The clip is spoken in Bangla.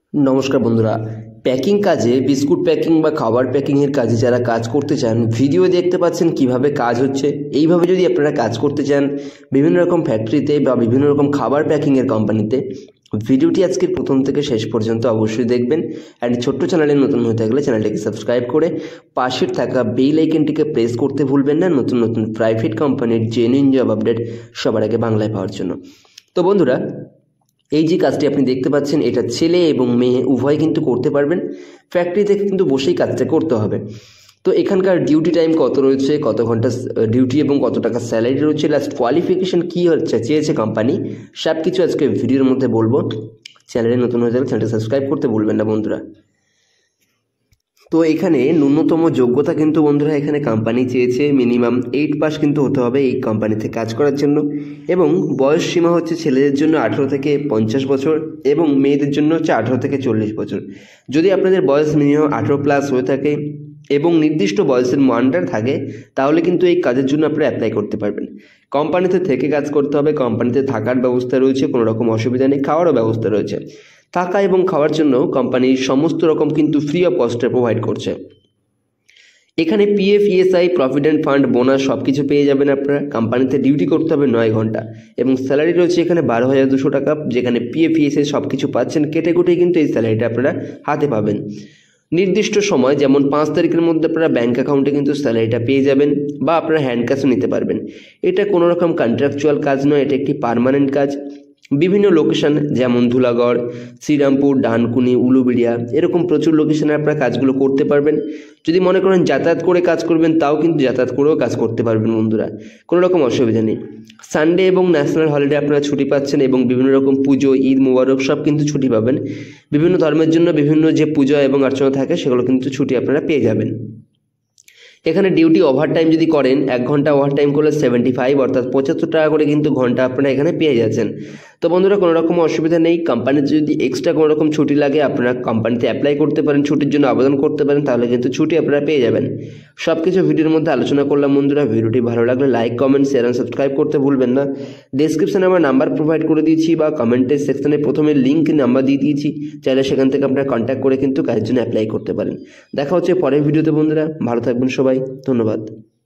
नमस्कार बंधुरा पैकिंग काजे बिस्कुट पैकिंग बा खाबार पैकिंगের কাজে যারা কাজ করতে চান ভিডিও দেখতে পাচ্ছেন কিভাবে কাজ হচ্ছে। এইভাবে যদি আপনারা কাজ করতে চান বিভিন্ন রকম ফ্যাক্টরিতে বা বিভিন্ন রকম খাবার প্যাকিংয়ের কোম্পানিতে, ভিডিওটি আজকের প্রথম থেকে শেষ পর্যন্ত অবশ্যই দেখবেন। অ্যান্ড ছোট্ট চ্যানেলে নতুন হয়ে থাকলে চ্যানেলটিকে সাবস্ক্রাইব করে পাশের থাকা বেল আইকনটিকে প্রেস করতে ভুলবেন না, নতুন নতুন প্রাইভেট কোম্পানির জেনুইন জব আপডেট সবার আগে বাংলায় পাওয়ার জন্য। তো বন্ধুরা, এই যে কাজটি আপনি দেখতে পাচ্ছেন এটা ছেলে এবং মেয়ে উভয় কিন্তু করতে পারবেন। ফ্যাক্টরিতে কিন্তু বসেই কাজটা করতে হবে। তো এখানকার ডিউটি টাইম কত রয়েছে, কত ঘন্টা ডিউটি এবং কত টাকা স্যালারি রয়েছে, লাস্ট কোয়ালিফিকেশন কী হচ্ছে চেয়েছে কোম্পানি, সব কিছু আজকে ভিডিওর মধ্যে বলবো। চ্যানেলে নতুন হয়ে যাবে, চ্যানেলটা সাবস্ক্রাইব করতে ভুলবেন না বন্ধুরা। তো এখানে ন্যূনতম যোগ্যতা কিন্তু বন্ধুরা এখানে কোম্পানি চেয়েছে মিনিমাম 8 পাস কিন্তু হতে হবে এই কোম্পানিতে কাজ করার জন্য। এবং বয়স সীমা হচ্ছে ছেলেদের জন্য 18 থেকে 50 বছর এবং মেয়েদের জন্য হচ্ছে 18 থেকে 40 বছর। যদি আপনাদের বয়স মিনিমাম 18 প্লাস হয়ে থাকে এবং নির্দিষ্ট বয়সের আন্ডার থাকে তাহলে কিন্তু এই কাজের জন্য আপনারা অ্যাপ্লাই করতে পারবেন। কোম্পানিতে থেকে কাজ করতে হবে, কোম্পানিতে থাকার ব্যবস্থা রয়েছে, কোনো রকম অসুবিধা নেই, খাওয়ারও ব্যবস্থা রয়েছে। থাকা এবং খাওয়ার জন্য কোম্পানি সমস্ত রকম কিন্তু ফ্রি অফ কস্টে প্রোভাইড করছে। এখানে PF, ESI, provident fund, bonus সব কিছু পেয়ে যাবেন আপনারা। কোম্পানিতে ডিউটি করতে হবে 9 ঘন্টা এবং স্যালারি রয়েছে এখানে 12,200 টাকা, যেখানে পিএফ, ইএসআই সব কিছু পাচ্ছেন কেটে কুটে কিন্তু এই স্যালারিটা আপনারা হাতে পাবেন। নির্দিষ্ট সময় যেমন 5 তারিখের মধ্যে আপনারা ব্যাঙ্ক অ্যাকাউন্টে কিন্তু স্যালারিটা পেয়ে যাবেন বা আপনারা হ্যান্ড ক্যাশও নিতে পারবেন। এটা কোনো রকম কন্ট্রাকচুয়াল কাজ নয়, এটা একটি পার্মানেন্ট কাজ। বিভিন্ন লোকেশন যেমন ধুলাগড়, শ্রীরামপুর, ডানকুনি, উলুবেড়িয়া এরকম প্রচুর লোকেশনে আপনারা কাজগুলো করতে পারবেন। যদি মনে করেন যাতায়াত করে কাজ করবেন তাও কিন্তু যাতায়াত করেও কাজ করতে পারবেন বন্ধুরা, কোনো রকম অসুবিধা নেই। সানডে এবং ন্যাশনাল হলিডে আপনারা ছুটি পাচ্ছেন এবং বিভিন্ন রকম পুজো, ঈদ মোবারক সব কিন্তু ছুটি পাবেন। বিভিন্ন ধর্মের জন্য বিভিন্ন যে পূজা এবং অর্চনা থাকে সেগুলো কিন্তু ছুটি আপনারা পেয়ে যাবেন। এখানে ডিউটি ওভারটাইম যদি করেন 1 ঘন্টা ওভারটাইম করলে 75 অর্থাৎ 75 টাকা করে কিন্তু ঘন্টা আপনারা এখানে পেয়ে যাচ্ছেন। তো বন্ধুরা, কোনো রকম অসুবিধা নেই। কোম্পানিতে যদি এক্সট্রা কোনো রকম ছুটি লাগে আপনারা কোম্পানিতে অ্যাপ্লাই করতে পারেন, ছুটির জন্য আবেদন করতে পারেন, তাহলে কিন্তু ছুটি আপনারা পেয়ে যাবেন। সব কিছু ভিডিওর মধ্যে আলোচনা করলাম বন্ধুরা। ভিডিওটি ভালো লাগলে লাইক, কমেন্ট, শেয়ার এবং সাবস্ক্রাইব করতে ভুলবেন না। ডেসক্রিপশনে আমার নাম্বার প্রোভাইড করে দিয়েছি বা কমেন্টের সেকশনে প্রথমে লিঙ্ক নাম্বার দিয়ে দিয়েছি, চাইলে সেখান থেকে আপনারা কন্ট্যাক্ট করে কিন্তু কাজের জন্য অ্যাপ্লাই করতে পারেন। দেখা হচ্ছে পরের ভিডিওতে বন্ধুরা, ভালো থাকবেন সবাই, ধন্যবাদ।